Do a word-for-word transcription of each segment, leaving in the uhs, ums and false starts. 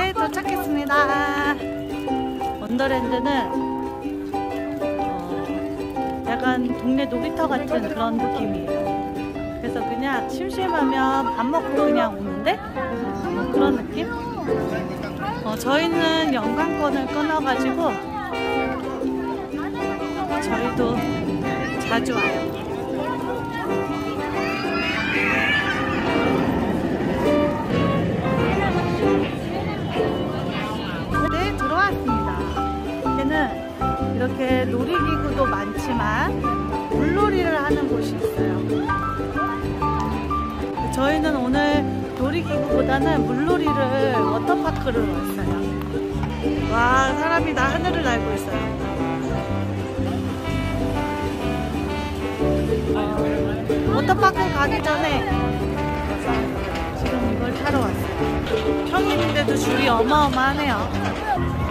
네, 도착했습니다. 원더랜드는 어, 약간 동네 놀이터 같은 그런 느낌이에요. 그래서 그냥 심심하면 밥 먹고 그냥 오는데 뭐 그런 느낌? 어, 저희는 연간권을 끊어가지고 저희도 자주 와요. 네, 들어왔습니다. 여기는 이렇게 놀이기구도 많지만 물놀이를 하는 곳이 있어요. 저희는 오늘 놀이기구보다는 물놀이를 워터파크를 왔어요. 와, 사람이 다 하늘을 날고 있어요. 어, 워터파크 가기 전에 지금 이걸 타러 왔어요. 평일인데도 줄이 어마어마하네요.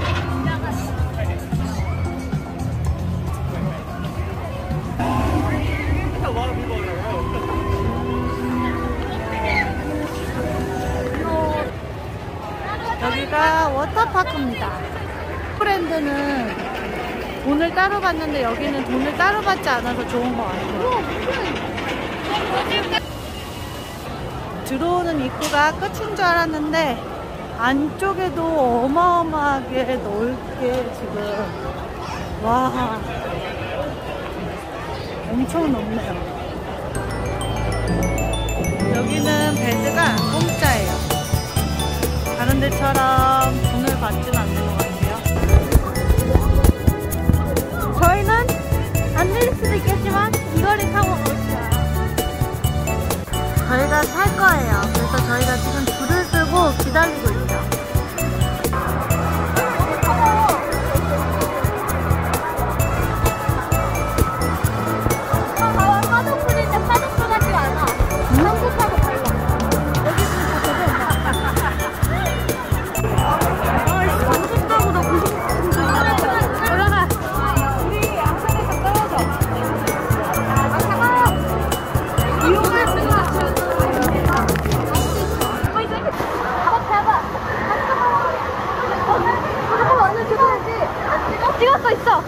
여기가 워터파크입니다. 브랜드는 돈을 따로 받는데 여기는 돈을 따로 받지 않아서 좋은 것 같아요. 들어오는 입구가 끝인 줄 알았는데 안쪽에도 어마어마하게 넓게 지금 와 엄청 넓네요. 여기는 베드가 공짜예요. 다른 데처럼 돈을 받진 않는 것 같아요. 저희는 안 내릴 수도 있겠지만 이거를 타고 가볼게요. 저희가 살 거예요. 그래서 저희가 지금 줄을 서고 기다리고 있죠. 아, 파도풀인데 파도풀 같지가 않아. 한국하고 달라. 찍었어 있어.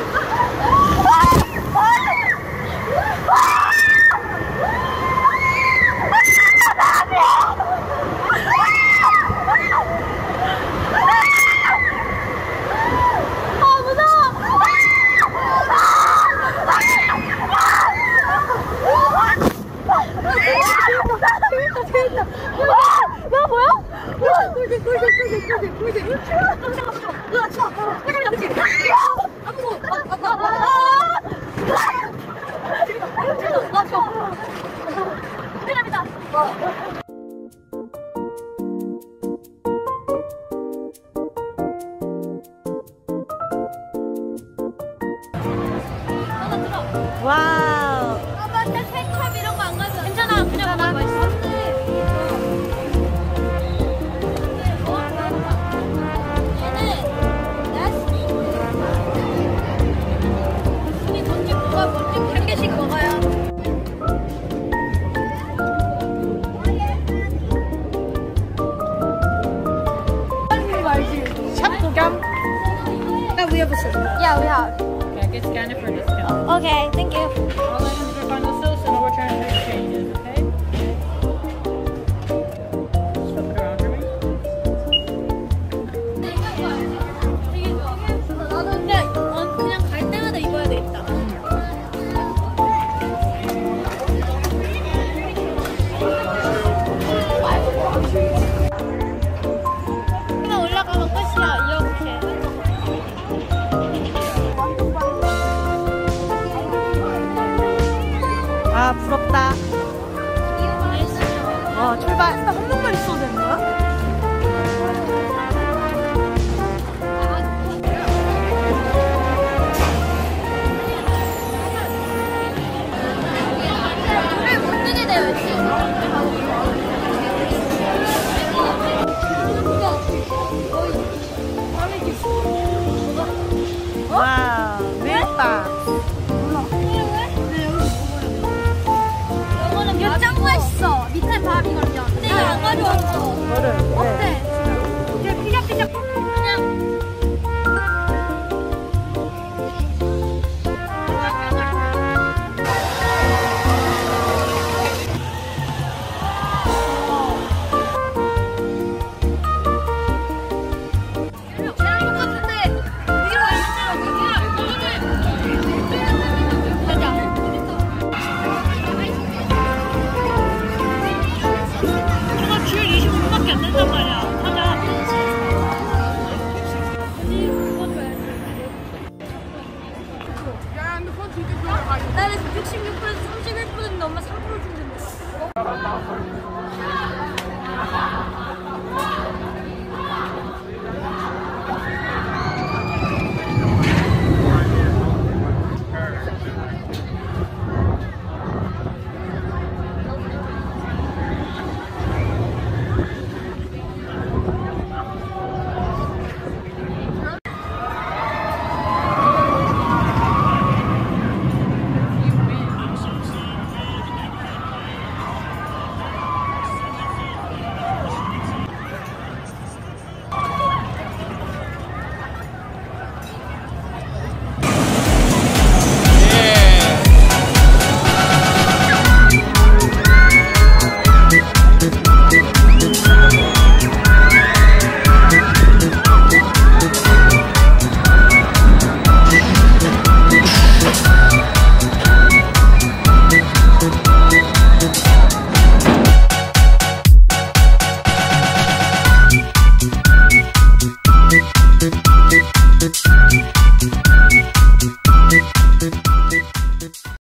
와우. 아, 맞다. 케첩 이런 거 안 가져. 괜찮아. 그냥 먹어. 맛있어. We have a system. Yeah, we have. Okay, I can scan it for discount. Okay, thank you. All items are final sales, so no returns or exchanges, okay? Just flip it around for me. 나도 근데 그냥 갈 때마다 입어야 되겠다. 그냥 올라가면 끝이야. 이렇게. 아, 부럽다. 와, 출발. 한 번만 있어도 되는 거야? 와우, 밀빵. 이거 짱 맛있어. 밑에 밥 이거든요. 근데 이거 안 가져왔어. 뭐를? 어때? 이게 피자 나는 육십육 퍼센트 삼십일 퍼센트 엄마 삼 퍼센트 준대.